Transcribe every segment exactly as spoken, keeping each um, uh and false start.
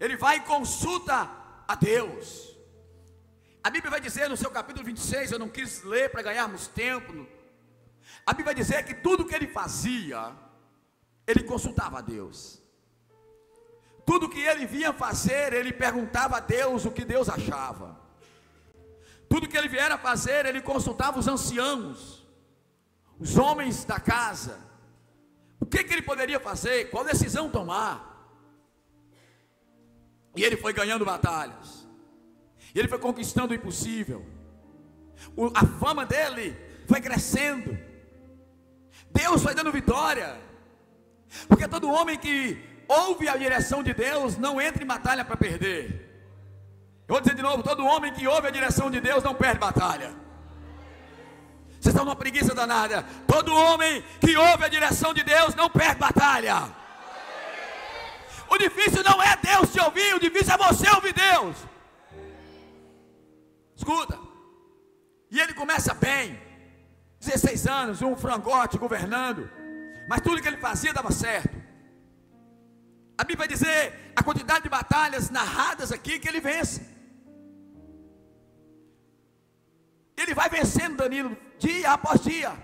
ele vai e consulta a Deus. A Bíblia vai dizer no seu capítulo vinte e seis, eu não quis ler para ganharmos tempo. A Bíblia vai dizer que tudo que ele fazia, ele consultava a Deus. Tudo que ele vinha fazer, ele perguntava a Deus o que Deus achava. Tudo que ele viera fazer, ele consultava os anciãos, os homens da casa. O que, que ele poderia fazer, qual decisão tomar. E ele foi ganhando batalhas. E ele foi conquistando o impossível. O, a fama dele foi crescendo. Deus foi dando vitória. Porque todo homem que ouve a direção de Deus não entra em batalha para perder. Eu vou dizer de novo, todo homem que ouve a direção de Deus não perde batalha. Vocês estão numa preguiça danada. Todo homem que ouve a direção de Deus não perde batalha. O difícil não é Deus te ouvir, o difícil é você ouvir Deus. Escuta. E ele começa bem, dezesseis anos, um frangote governando, mas tudo que ele fazia dava certo. A Bíblia vai dizer a quantidade de batalhas narradas aqui que ele vence. Ele vai vencendo, Danilo, dia após dia.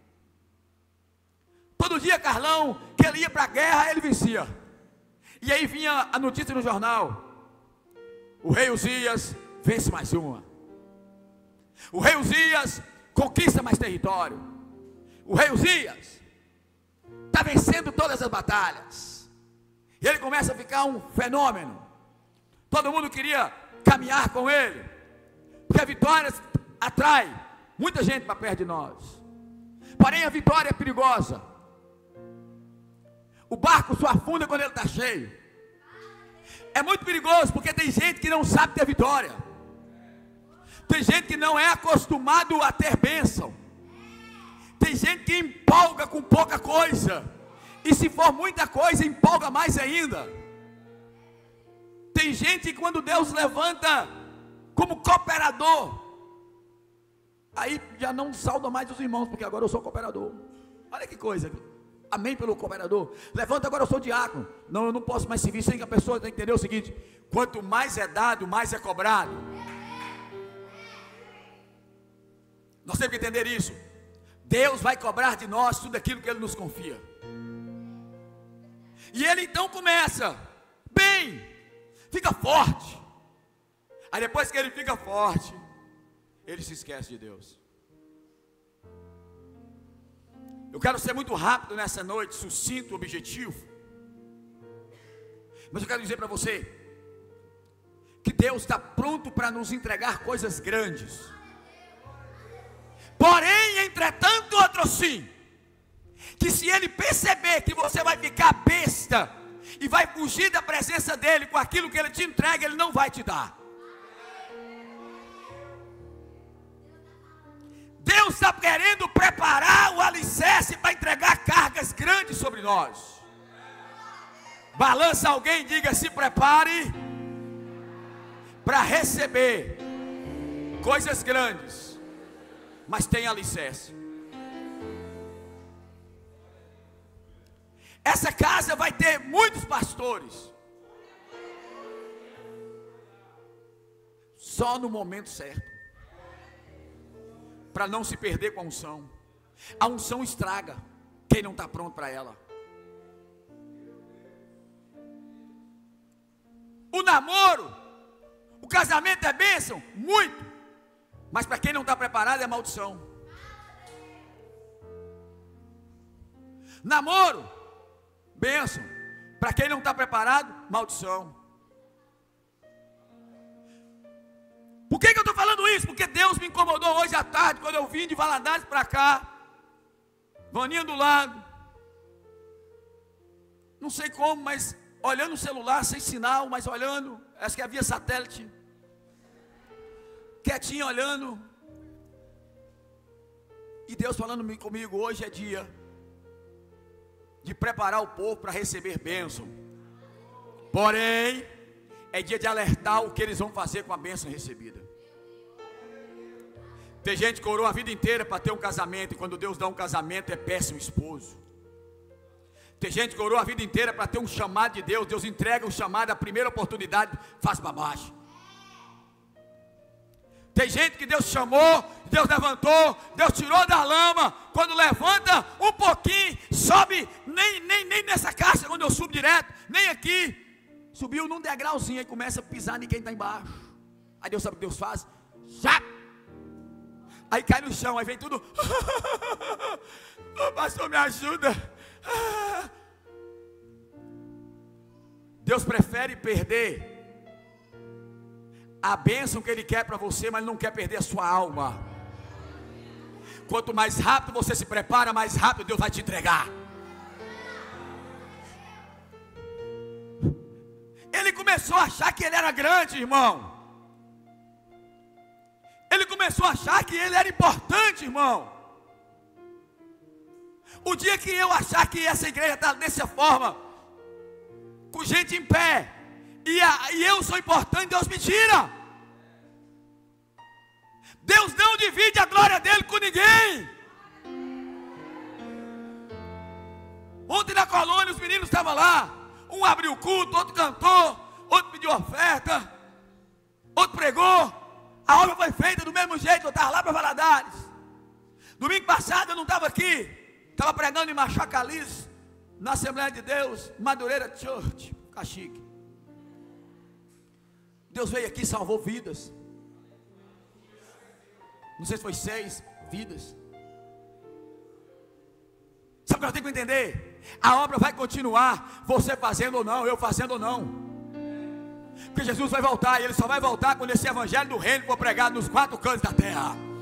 Todo dia, Carlão, que ele ia para a guerra, ele vencia. E aí vinha a notícia no jornal: o rei Uzias vence mais uma. O rei Uzias conquista mais território. O rei Uzias está vencendo todas as batalhas. E ele começa a ficar um fenômeno. Todo mundo queria caminhar com ele, porque a vitória atrai muita gente para perto de nós. Porém a vitória é perigosa. O barco só afunda quando ele está cheio. É muito perigoso, porque tem gente que não sabe ter vitória. Tem gente que não é acostumado a ter bênção. Tem gente que empolga com pouca coisa, e se for muita coisa, empolga mais ainda. Tem gente que quando Deus levanta como cooperador, aí já não sauda mais os irmãos, porque agora eu sou cooperador. Olha que coisa. Amém pelo cooperador. Levanta, agora eu sou diácono. Não, eu não posso mais servir sem que a pessoa entender o seguinte: quanto mais é dado, mais é cobrado. Nós temos que entender isso. Deus vai cobrar de nós tudo aquilo que Ele nos confia. E ele então começa bem, fica forte. Aí depois que ele fica forte, ele se esquece de Deus. Eu quero ser muito rápido nessa noite, sucinto, objetivo. Mas eu quero dizer para você que Deus está pronto para nos entregar coisas grandes. Porém, entretanto, outro sim, que se Ele perceber que você vai ficar besta e vai fugir da presença dEle com aquilo que Ele te entrega, Ele não vai te dar. Deus está querendo preparar o alicerce para entregar cargas grandes sobre nós. Balança alguém e diga: se prepare para receber coisas grandes, mas tem alicerce. Essa casa vai ter muitos pastores, só no momento certo, para não se perder com a unção. A unção estraga quem não está pronto para ela. O namoro, o casamento é bênção? Muito. Mas para quem não está preparado é maldição. Namoro, bênção. Para quem não está preparado, maldição. Por que, que eu estou falando isso? Porque Deus me incomodou hoje à tarde, quando eu vim de Valadares para cá, Vaninha do lado, não sei como, mas olhando o celular, sem sinal, mas olhando, acho que havia satélite, quietinho olhando, e Deus falando comigo: hoje é dia de preparar o povo para receber bênção, porém, é dia de alertar o que eles vão fazer com a bênção recebida. Tem gente que orou a vida inteira para ter um casamento, e quando Deus dá um casamento é péssimo esposo. Tem gente que orou a vida inteira para ter um chamado de Deus. Deus entrega um chamado, a primeira oportunidade faz para baixo. Tem gente que Deus chamou, Deus levantou, Deus tirou da lama. Quando levanta um pouquinho, sobe, nem, nem, nem nessa caixa onde eu subo direto, nem aqui. Subiu num degrauzinho e começa a pisar em quem está embaixo. Aí Deus sabe o que Deus faz? Já! Aí cai no chão, aí vem tudo. Ô pastor, me ajuda. Deus prefere perder a bênção que Ele quer para você, mas Ele não quer perder a sua alma. Quanto mais rápido você se prepara, mais rápido Deus vai te entregar. Ele começou a achar que ele era grande, irmão. Ele começou a achar que ele era importante, irmão. O dia que eu achar que essa igreja está dessa forma, com gente em pé, e, a, e eu sou importante, Deus me tira. Deus não divide a glória dele com ninguém. Ontem na colônia os meninos estavam lá. Um abriu o culto, outro cantou, outro pediu oferta, outro pregou. A obra foi feita do mesmo jeito. Eu estava lá para Valadares. Domingo passado eu não estava aqui. Estava pregando em Machacaliz, na Assembleia de Deus, Madureira Church, Caxique. Deus veio aqui e salvou vidas. Não sei se foi seis vidas. Sabe o que eu tenho que entender? A obra vai continuar, você fazendo ou não, eu fazendo ou não. Porque Jesus vai voltar, e Ele só vai voltar quando esse evangelho do reino for pregado nos quatro cantos da terra.